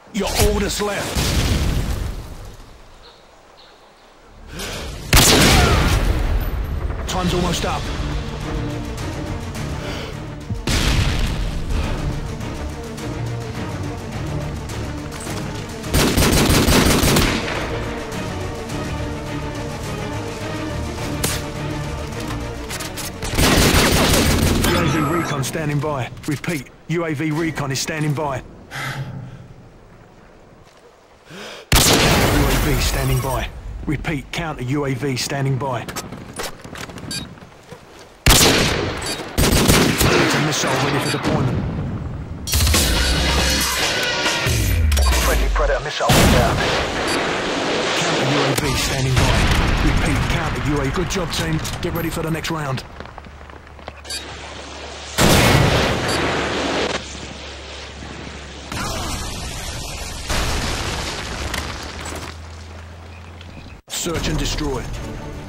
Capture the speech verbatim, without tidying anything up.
You're all that's left. Time's almost up. U A V recon standing by. Repeat, U A V recon is standing by. U A V standing by. Repeat, counter U A V standing by. Predator missile ready for deployment. Friendly Predator missile down. Counter U A V standing by. Repeat, counter U A V. Good job, team. Get ready for the next round. Search and destroy.